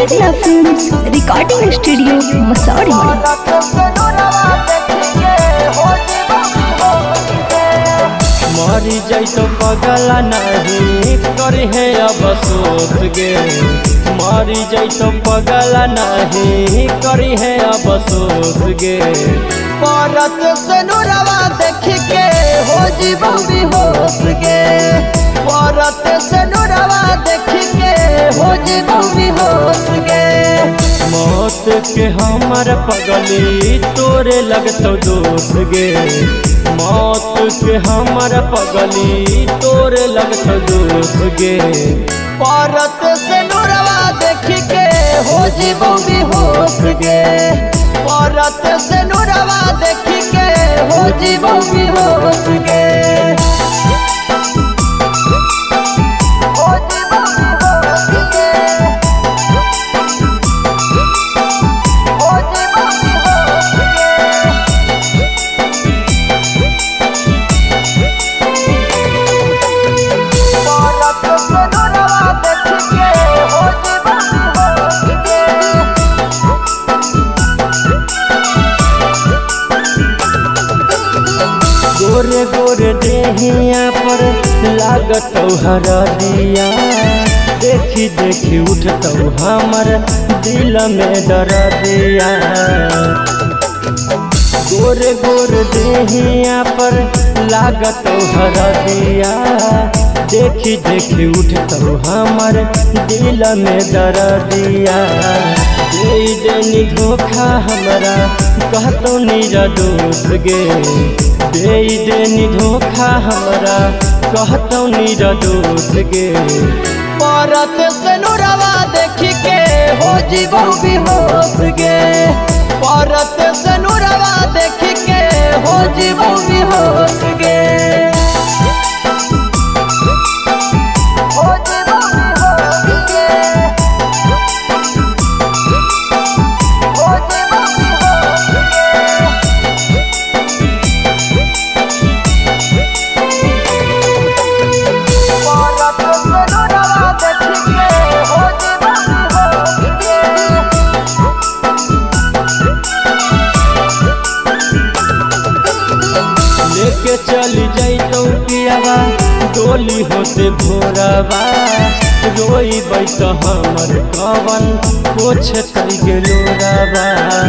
मेघना films recording studio Masaurhi. मरी जैतो पगला नहीं करे है अब सोच गे, मरी जैतो पगला नहीं करे है अब सोच गे। परत से नुरवा देख के हो जीव बेहोश गे, परत से नुरवा देख के हो जीव बेहोश गे। मौत के हमार पगली तोरे लगतो दोष गे, मौत के हमार पगली तोरे लगतो दोष गे। परत से नुरवा देख के हो जीव बेहोश गे, परत से नुरवा देख के हो जीव बेहोश गे। गोरे गोरे देहिया पर लागत हरा दिया, देखी देखी उठत हमर दिल में डर दिया। गोरे गोरे देहिया पर लागत हरा दिया, देखी देखी उठत हमर दिल में डर दिया। दे देनी धोखा हमरा कहतो निर्दोष गे, दे देनी धोखा हमरा कहतो निर्दोष गे। परत से नुरवा देख के हो जीव बेहोश गे, परत से नुरवा देख के हो जीव बेहोश गे। लेके चली जैतो पियावा डोली होते भोरवा, रोई बैठ हमर कवन पोछ तई गेलोरवा।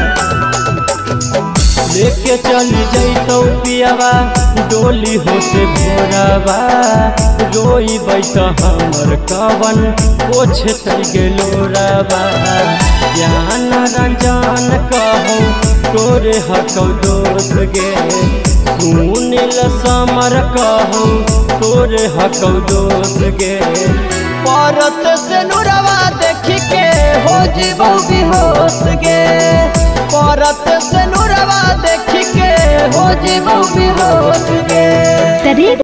लेके चली जैतो पियावा डोली होते भोरवा, रोई बैठ हमर कवन पोछ तई गेलोरवा। ज्ञान रंजन कहो तोरे हकौ दोष गे, सुनील समर कहो तोरे हकौ दोष गे। परत से नुरवा देख के हो जीव बेहोश गे, परत से नुरवा देख के हो जीव बेहोश गे।